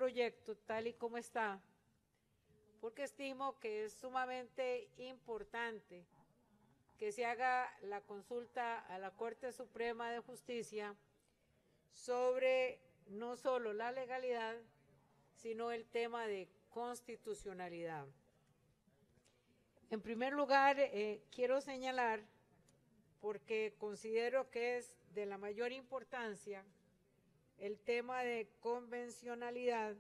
proyecto tal y como está, porque estimo que es sumamente importante que se haga la consulta a la Corte Suprema de Justicia sobre no solo la legalidad, sino el tema de constitucionalidad. En primer lugar, quiero señalar, porque considero que es de la mayor importancia, el tema de convencionalidad,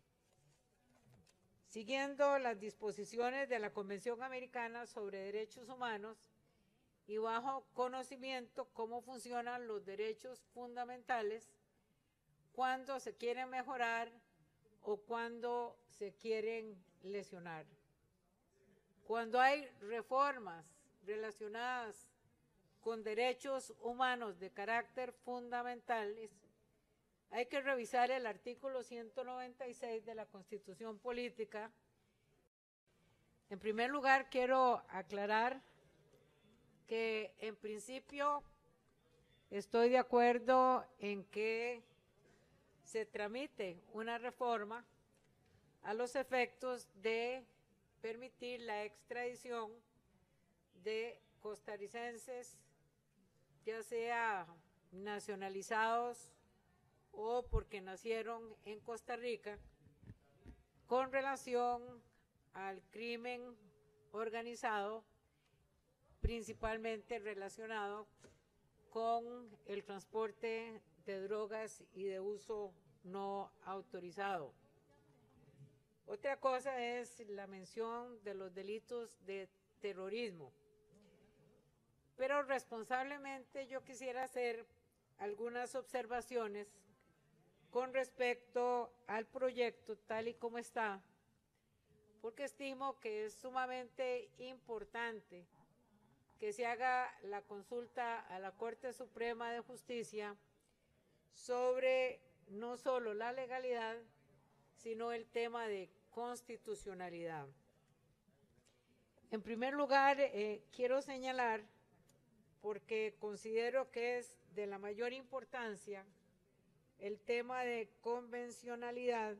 siguiendo las disposiciones de la Convención Americana sobre Derechos Humanos y bajo conocimiento cómo funcionan los derechos fundamentales cuando se quieren mejorar o cuando se quieren lesionar. Cuando hay reformas relacionadas con derechos humanos de carácter fundamentales, hay que revisar el artículo 196 de la Constitución Política. En primer lugar, quiero aclarar que en principio estoy de acuerdo en que se tramite una reforma a los efectos de permitir la extradición de costarricenses, ya sea nacionalizados o porque nacieron en Costa Rica, con relación al crimen organizado, principalmente relacionado con el transporte de drogas y de uso no autorizado. Otra cosa es la mención de los delitos de terrorismo, pero responsablemente yo quisiera hacer algunas observaciones con respecto al proyecto tal y como está, porque estimo que es sumamente importante que se haga la consulta a la Corte Suprema de Justicia sobre no solo la legalidad, sino el tema de constitucionalidad. En primer lugar, quiero señalar, porque considero que es de la mayor importancia, el tema de convencionalidad,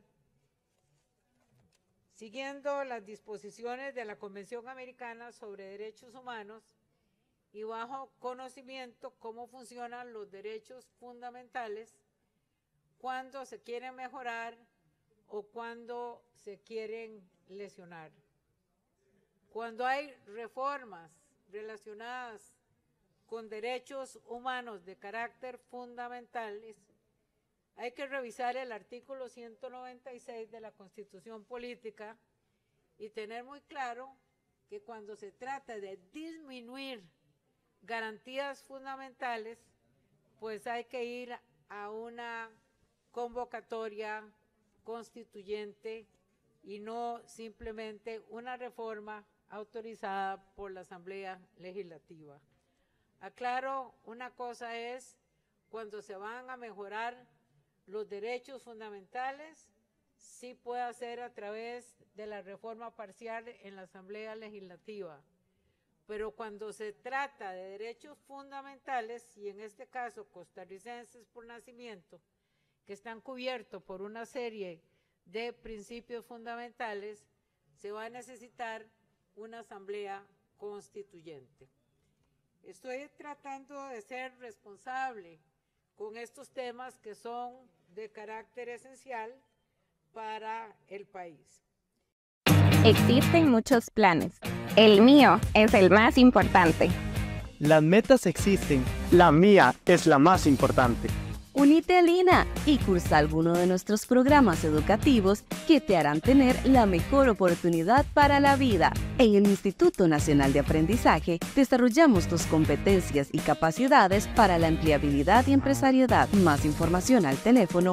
siguiendo las disposiciones de la Convención Americana sobre Derechos Humanos y bajo conocimiento cómo funcionan los derechos fundamentales cuando se quieren mejorar o cuando se quieren lesionar. Cuando hay reformas relacionadas con derechos humanos de carácter fundamentales, hay que revisar el artículo 196 de la Constitución Política y tener muy claro que cuando se trata de disminuir garantías fundamentales, pues hay que ir a una convocatoria constituyente y no simplemente una reforma autorizada por la Asamblea Legislativa. Aclaro, una cosa es cuando se van a mejorar los derechos fundamentales, sí puede ser a través de la reforma parcial en la Asamblea Legislativa, pero cuando se trata de derechos fundamentales, y en este caso costarricenses por nacimiento, que están cubiertos por una serie de principios fundamentales, se va a necesitar una asamblea constituyente. Estoy tratando de ser responsable con estos temas que son de carácter esencial para el país. Existen muchos planes. El mío es el más importante. Las metas existen. La mía es la más importante. Unite a Lina y cursa alguno de nuestros programas educativos que te harán tener la mejor oportunidad para la vida. En el Instituto Nacional de Aprendizaje desarrollamos tus competencias y capacidades para la empleabilidad y empresariedad. Más información al teléfono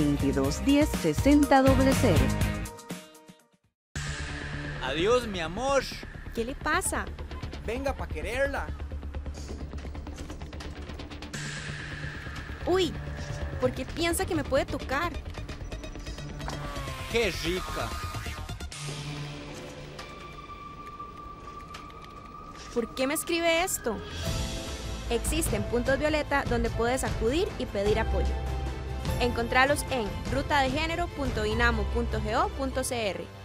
2210-6000. Adiós, mi amor. ¿Qué le pasa? Venga pa' quererla. Uy, ¿por qué piensa que me puede tocar? ¡Qué rica! ¿Por qué me escribe esto? Existen puntos violeta donde puedes acudir y pedir apoyo. Encontralos en rutadegénero.dinamo.go.cr.